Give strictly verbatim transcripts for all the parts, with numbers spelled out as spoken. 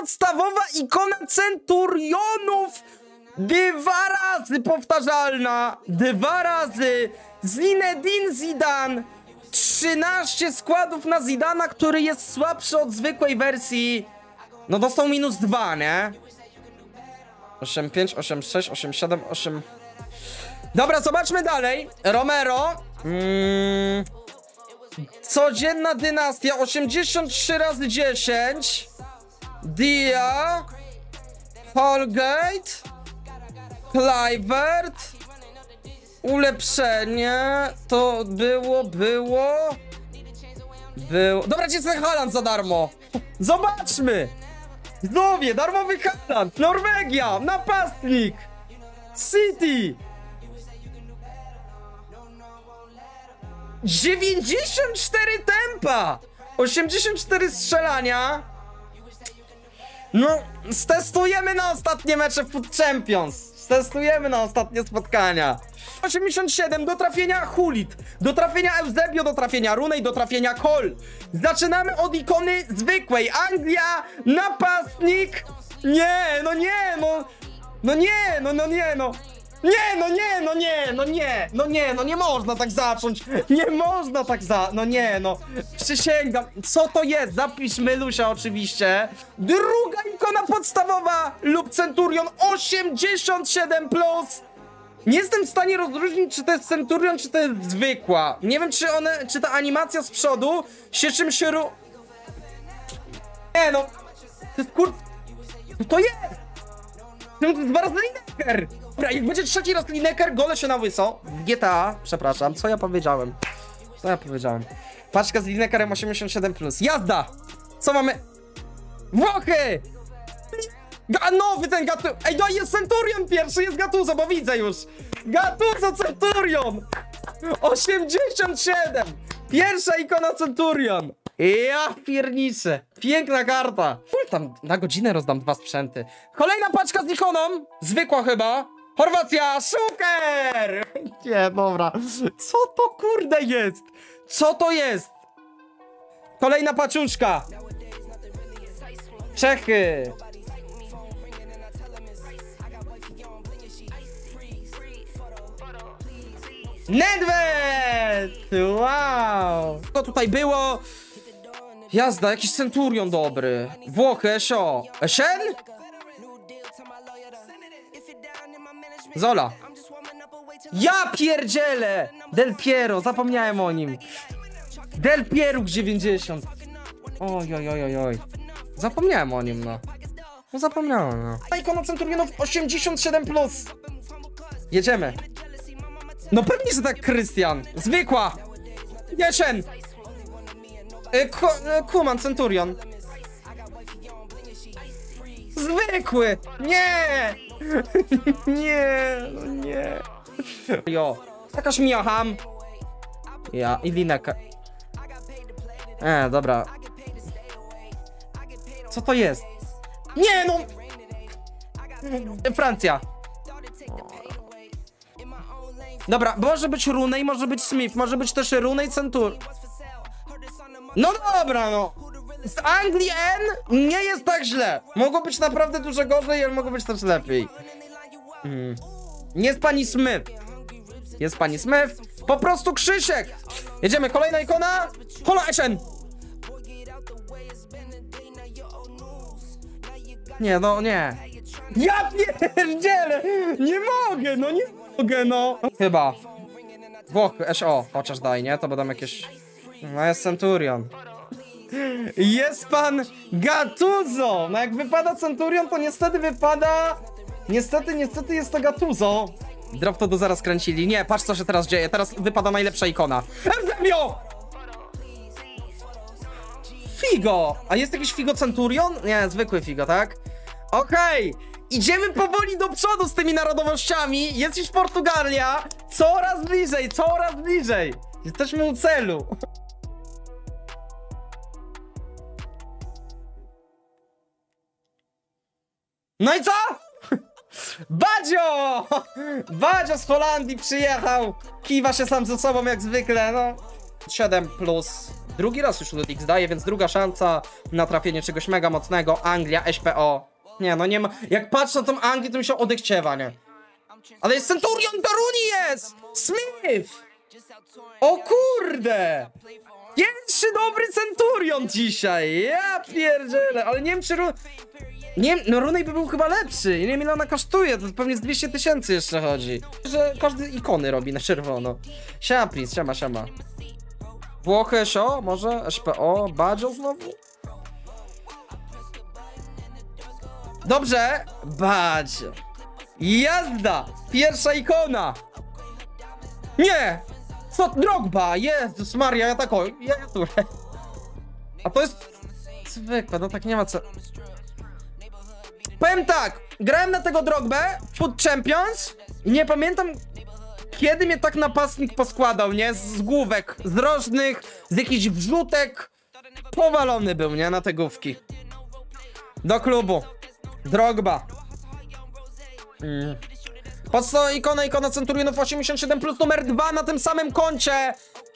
podstawowa ikona Centurionów. Dwa razy powtarzalna. Dwa razy. Zinedine Zidane. trzynaście składów na Zidana, który jest słabszy od zwykłej wersji. No dostał minus dwa, nie? osiem pięć, osiem sześć, osiem siedem, osiem... Dobra, zobaczmy dalej. Romero. Mm. Codzienna dynastia. osiemdziesiąt trzy razy dziesięć. Dia. Holgate. Kluivert. Ulepszenie. To było, było. Było. Dobra, gdzie jest ten Haaland za darmo? Zobaczmy. Znowu, darmowy Haaland. Norwegia. Napastnik. City. dziewięćdziesiąt cztery tempa. osiemdziesiąt cztery strzelania. No, stestujemy na ostatnie mecze w Foot Champions. Stestujemy na ostatnie spotkania. osiemdziesiąt siedem do trafienia Hulit, do trafienia Eusebio, do trafienia Rooney, do trafienia Cole. Zaczynamy od ikony zwykłej. Anglia, napastnik. Nie, no nie, no. No nie, no, no nie, no. Nie, no nie, no nie, no nie, no nie, no nie można tak zacząć. Nie można tak za... No nie, no. Przysięgam. Co to jest? Zapiszmy Lusia oczywiście. Druga ikona podstawowa lub Centurion osiemdziesiąt siedem plus. Nie jestem w stanie rozróżnić, czy to jest Centurion, czy to jest zwykła. Nie wiem, czy one, czy ta animacja z przodu się czym się ru... Nie, no. To jest kur... Co to jest? To jest dwa razy Lineker. Dobra, jak będzie trzeci raz Lineker, gole się na łyso. G T A, przepraszam, co ja powiedziałem? Co ja powiedziałem? Paczka z Linekerem osiemdziesiąt siedem plus. Jazda! Co mamy? Włochy! Ga nowy ten Gattuso. Ej, no jest Centurion pierwszy, jest Gattuso, bo widzę już. Gattuso Centurion! osiemdziesiąt siedem! Pierwsza ikona Centurion. Ja pierniczę. Piękna karta. Full tam na godzinę rozdam dwa sprzęty. Kolejna paczka z ikoną. Zwykła chyba. Chorwacja, Szuker! Nie, dobra. Co to kurde jest? Co to jest? Kolejna paczuszka. Czechy. Nedved! Wow! Co tutaj było? Jazda, jakiś Centurion dobry. Włochy, Esio. Esien? Zola. Ja pierdzielę! Del Piero, zapomniałem o nim. Del Piero dziewięćdziesiąt. Oj, oj, oj, oj, oj. Zapomniałem o nim, no. No zapomniałem, no. Ikona Centurionów osiemdziesiąt siedem plus. Jedziemy. No pewnie, że tak, Krystian. Zwykła. Jesień. Y, Kuman, Centurion. Zwykły. Nie. Nie, no nie. Jo. Jakaś Miacham. Ja, i Lineker. E, dobra. Co to jest? Nie, no. Francja. Dobra, może być Rooney, może być Smith, może być też Rooney Centur. No dobra, no. Z Anglii N nie jest tak źle. Mogło być naprawdę dużo gorzej, ale mogło być też lepiej. Hmm. Nie jest pani Smith. Jest pani Smith. Po prostu Krzysiek. Jedziemy, kolejna ikona. Hola Esien. Nie, no nie. Ja pierdzielę. Nie mogę, no nie mogę, no. Chyba. Włochy, S O. Chociaż daj, nie? To będą jakieś... No jest Centurion. Jest pan Gattuso. No jak wypada Centurion, to niestety wypada... Niestety, niestety jest to Gattuso. Drop to do zaraz kręcili. Nie, patrz co się teraz dzieje. Teraz wypada najlepsza ikona. Eusebio! Figo! A jest jakiś Figo Centurion? Nie, zwykły Figo, tak? Okej. Okay. Idziemy powoli do przodu z tymi narodowościami. Jest już Portugalia. Coraz bliżej, coraz bliżej. Jesteśmy u celu. No i co? Badzio! Badzio z Holandii przyjechał. Kiwa się sam ze sobą jak zwykle, no. siedem plus. Drugi raz już Ludwik zdaje, więc druga szansa na trafienie czegoś mega mocnego. Anglia, S P O. Nie, no nie ma... Jak patrzę na tą Anglię, to mi się odechciewa, nie? Ale jest Centurion, Daruni jest! Smith! O kurde! Pierwszy dobry Centurion dzisiaj! Ja pierdzielę, ale nie wiem czy... Ru... Nie wiem, no Rooney by był chyba lepszy. Nie wiem ile ona kosztuje, to pewnie z dwieście tysięcy jeszcze chodzi. Że każdy ikony robi na czerwono. Siema Prince, siema, siema. Włochy, S O, może? S P O, Baggio znowu? Dobrze, Baggio. Jazda! Pierwsza ikona! Nie! Co? Drogba! Jezus Maria, ja tak o... Ja, ja tu... A to jest... Zwykłe, no tak nie ma co... Powiem tak, grałem na tego Drogbę Foot Champions i nie pamiętam kiedy mnie tak napastnik poskładał, nie? Z główek, z rożnych, z jakichś wrzutek. Powalony był, nie? Na te główki. Do klubu. Drogba. Mm. Po co ikona, ikona Centurionów osiemdziesiąt siedem plus numer dwa na tym samym koncie.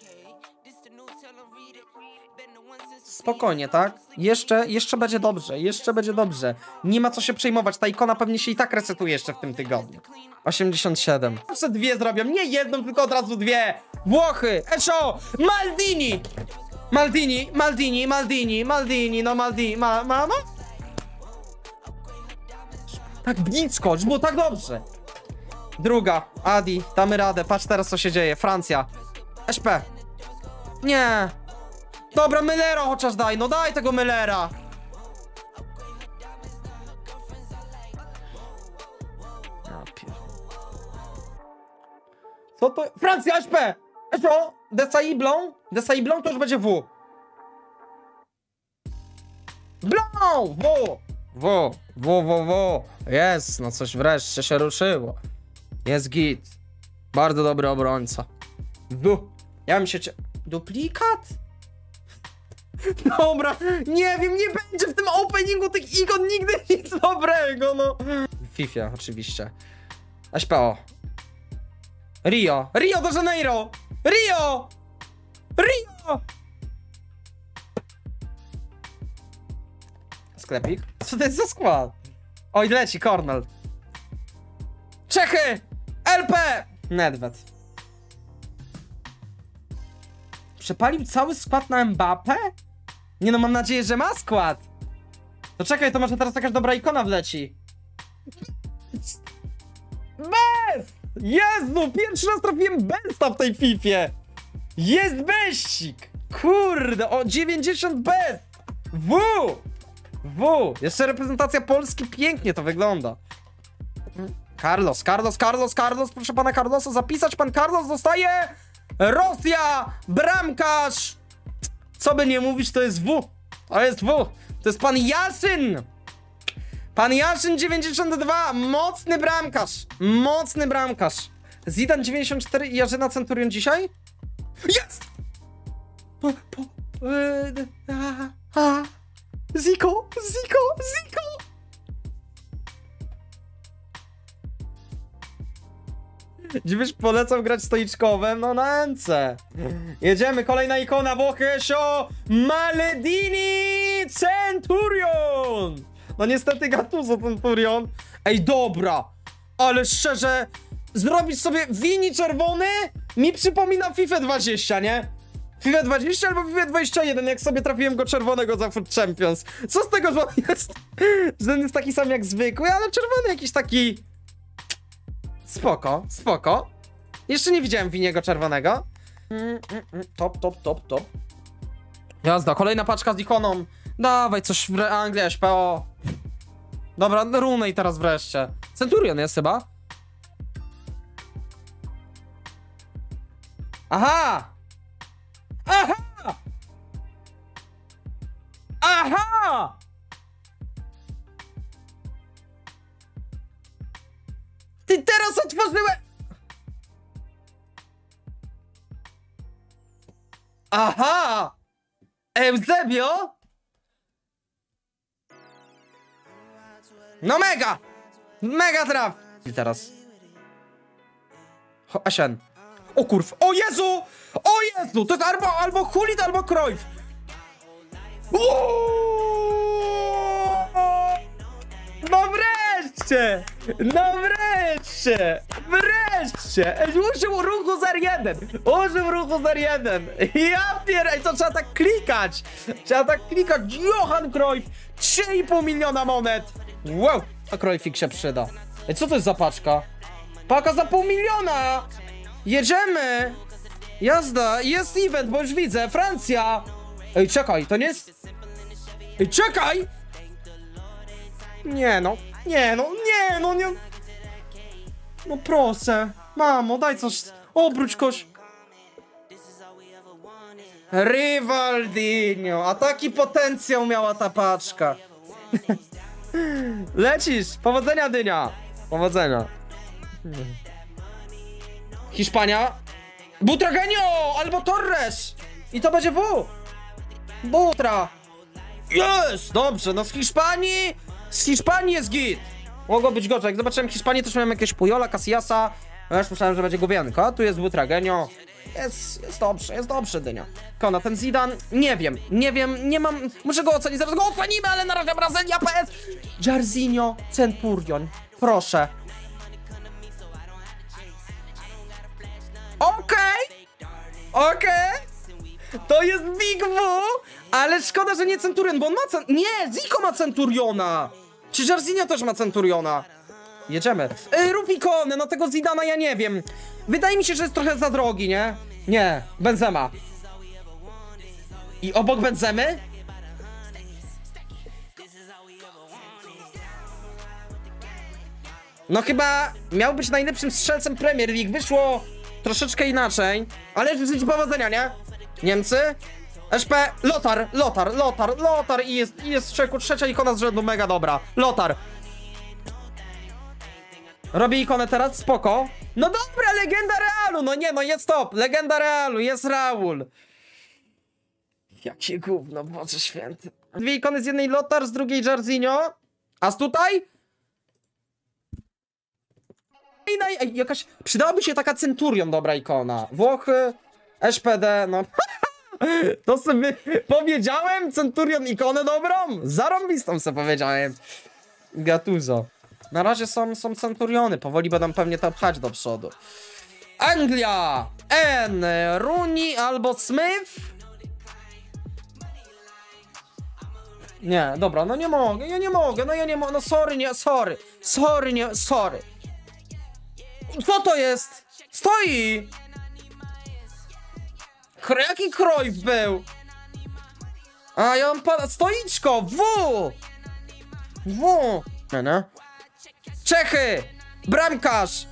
Spokojnie, tak? Jeszcze, jeszcze będzie dobrze, jeszcze będzie dobrze. Nie ma co się przejmować, ta ikona pewnie się i tak resetuje jeszcze w tym tygodniu. osiemdziesiąt siedem. Zawsze dwie zrobią, nie jedną, tylko od razu dwie. Włochy, S O, Maldini. Maldini, Maldini, Maldini, Maldini, no Maldini, ma, ma, ma. Tak blisko, było tak dobrze. Druga, Adi, damy radę, patrz teraz co się dzieje, Francja. S P. Nie. Dobra, Müllera chociaż daj, no daj tego Müllera. Co to? Francja, S P! S O! Desaiblon? Desaiblon to już będzie W. Blon! W! W! W, W, W. Jest, no coś wreszcie się ruszyło. Jest git. Bardzo dobry obrońca. W. Ja bym się... Duplikat? Dobra, nie wiem, nie będzie w tym openingu tych ikon nigdy nic dobrego, no. W FIFA oczywiście. S P O. Rio, Rio de Janeiro! Rio! Rio! Sklepik? Co to jest za skład? Oj, leci, Cornell. Czechy! L P! Nedved. Przepalił cały skład na Mbappé? Nie no, mam nadzieję, że ma skład. To czekaj, to może teraz jakaś dobra ikona wleci. Bez! Jezu, pierwszy raz trafiłem Besta w tej Fifie. Jest beścik. Kurde, o dziewięćdziesiąt Best. W! W! Jeszcze reprezentacja Polski, pięknie to wygląda. Carlos, Carlos, Carlos, Carlos, proszę pana Carlosa zapisać. Pan Carlos dostaje... Rosja! Bramkarz! Co by nie mówić, to jest W. To jest W. To jest pan Jaszyn! Pan Jaszyn dziewięćdziesiąt dwa. Mocny bramkarz. Mocny bramkarz. Zidane dziewięćdziesiąt cztery i Jarzyna Centurion dzisiaj? Jest! Po, po, yy, a, a. Zico! Zico! Zico! Dziwisz, polecam grać stoiczkowem? No na N C. Jedziemy, kolejna ikona Włochy, S O, Maldini Centurion. No niestety Gattuso Centurion. Ej, dobra, ale szczerze, zrobić sobie Vini czerwony mi przypomina FIFA dwadzieścia, nie? FIFA dwadzieścia albo FIFA dwadzieścia jeden, jak sobie trafiłem go czerwonego za Foot Champions. Co z tego, że on jest, że on jest taki sam jak zwykły, ale czerwony jakiś taki... Spoko, spoko. Jeszcze nie widziałem Winiego czerwonego. Mm, mm, mm. Top, top, top, top. Jazda, kolejna paczka z ikoną. Dawaj coś w Anglii, S P O. Dobra, Rooney teraz wreszcie. Centurion jest chyba. Aha! Aha! Aha! Ty teraz otworzyłem... Aha! Eusebio? No mega! Mega traf! I teraz... Ho Asian. O kurw, o Jezu! O Jezu! To jest albo, albo Hulit, albo Cruyff. No wreszcie! No wreszcie! Wreszcie! Ej, użył ruchu z R jeden! Użył ruchu z R jeden! Ja pierdolę, to trzeba tak klikać! Trzeba tak klikać! Johan Cruyff! trzy i pół miliona monet! Wow! A Cruyffik się przyda. Ej, co to jest za paczka? Paka za pół miliona! Jedziemy! Jazda! Jest event, bo już widzę! Francja! Ej, czekaj, to nie jest... Ej, czekaj! Nie no, nie no, nie no, nie... No proszę, mamo, daj coś, obróć koś... Rivaldinho, a taki potencjał miała ta paczka. Lecisz, powodzenia Dynia. Powodzenia. Hiszpania. Butragenio, albo Torres. I to będzie W. Butra. Jest, dobrze, no z Hiszpanii, z Hiszpanii jest git. Mogło być gorzej, jak zobaczyłem Hiszpanię, też miałem jakieś Pujola, Casillasa. Ja już myślałem, że będzie Gówienko, tu jest Butragenio. Jest, jest dobrze, jest dobrze Dynia. Kona, ten Zidane, nie wiem, nie wiem, nie mam, muszę go ocenić, zaraz go ocenimy, ale na razie Brazylia, P S. Jairzinho, Centurion, proszę. Okej, okay. okej. Okay. To jest Big W, ale szkoda, że nie Centurion, bo on ma cen... Nie, Zico ma Centuriona. Czy Jairzinho też ma Centuriona? Jedziemy. Yy, rób ikony, no tego Zidana ja nie wiem. Wydaje mi się, że jest trochę za drogi, nie? Nie, Benzema. I obok Benzemy? No chyba miał być najlepszym strzelcem Premier League. Wyszło troszeczkę inaczej. Ale życzę powodzenia, nie? Niemcy? S P, Lothar, Lothar, Lothar, Lothar i jest, i jest trzecia ikona z rzędu, mega dobra. Lothar. Robię ikonę teraz, spoko. No dobra, legenda Realu, no nie, no jest top. Legenda Realu, jest Raul. Jakie gówno, Boże święty. Dwie ikony z jednej Lothar, z drugiej Jairzinho. A z tutaj? Ej, jakaś... Przydałaby się taka Centurion, dobra ikona. Włochy, S P D, no... To sobie powiedziałem, Centurion ikonę dobrą? Zarąbistą sobie powiedziałem. Gattuso. Na razie są, są Centuriony, powoli będą pewnie to pchać do przodu. Anglia! N, Rooney albo Smith? Nie, dobra, no nie mogę, ja nie mogę, no ja nie mogę, no sorry, nie, sorry. Sorry, nie, sorry. Co to jest? Stoi! Jaki Cruyff był? A ja mam pana... Stoiczko! W! W! Nie, nie? Czechy! Bramkarz!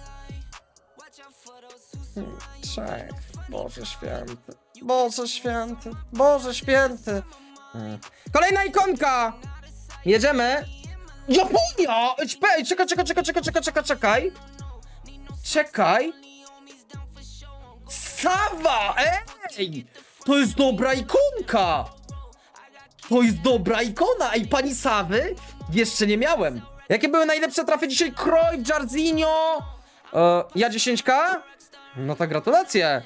Czech. Boże święty. Boże święty. Boże święty. Hmm. Kolejna ikonka! Jedziemy. Japonia! Czekaj, czekaj, czekaj, czekaj, czekaj, czekaj, czekaj, czekaj. Czekaj. Sawa! Ej! To jest dobra ikonka! To jest dobra ikona! Ej, pani Sawy jeszcze nie miałem. Jakie były najlepsze trafy dzisiaj? Cruyff, Jairzinho... E, ja dziesięć K? No to gratulacje!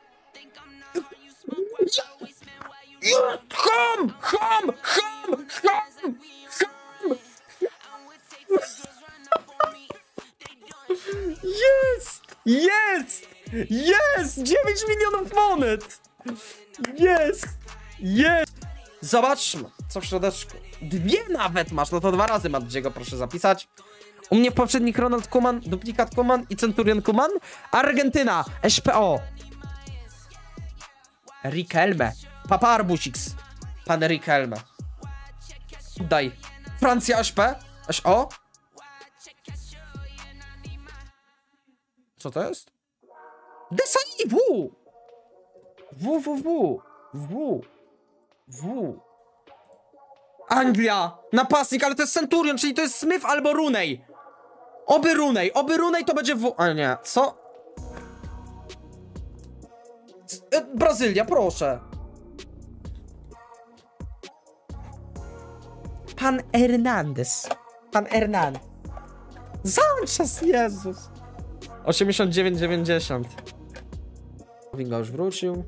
Ham! Ham! Ham! Ham! Ham! Jest! Jest! Jest! dziewięć milionów monet! Jest! Jest! Zobaczmy, co w środeczku. Dwie nawet masz, no to dwa razy Madziego, proszę zapisać. U mnie w poprzednich Ronald Koeman, duplikat Koeman i Centurion Koeman. Argentyna, S P O. Riquelme. Papa Arbusix. Pan Riquelme. Daj. Francja, S P. S O. Co to jest? Desani, W. W, W, W. W. W. Anglia. Napastnik, ale to jest Centurion, czyli to jest Smith albo Rooney. Oby Rooney, oby Rooney to będzie W. A nie, co? E, Brazylia, proszę. Pan Hernandez. Pan Hernandez. Sanchez, Jezus. osiemdziesiąt dziewięć dziewięćdziesiąt. Winga już wrócił.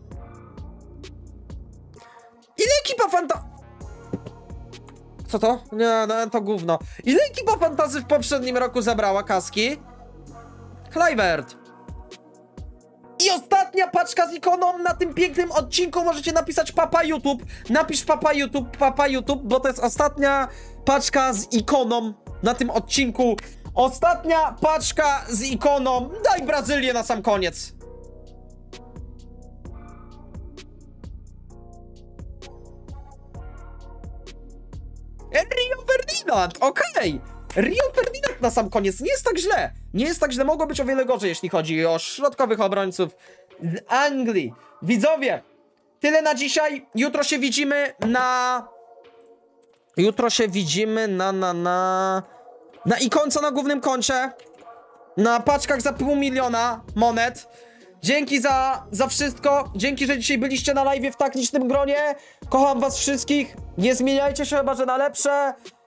Ile ekipa fanta... Co to? Nie, no to gówno. Ile ekipa fantazy w poprzednim roku zabrała kaski? Kluivert. I ostatnia paczka z ikoną na tym pięknym odcinku. Możecie napisać papa YouTube. Napisz papa YouTube, papa YouTube, bo to jest ostatnia paczka z ikoną na tym odcinku. Ostatnia paczka z ikoną. Daj Brazylię na sam koniec. Rio Ferdinand, okej. Okay. Rio Ferdinand na sam koniec. Nie jest tak źle. Nie jest tak źle. Mogło być o wiele gorzej, jeśli chodzi o środkowych obrońców z Anglii. Widzowie, tyle na dzisiaj. Jutro się widzimy na... Jutro się widzimy na... na... na... Na ikonce na głównym koncie. Na paczkach za pół miliona monet. Dzięki za, za wszystko. Dzięki, że dzisiaj byliście na live w tak licznym gronie. Kocham was wszystkich. Nie zmieniajcie się chyba, że na lepsze.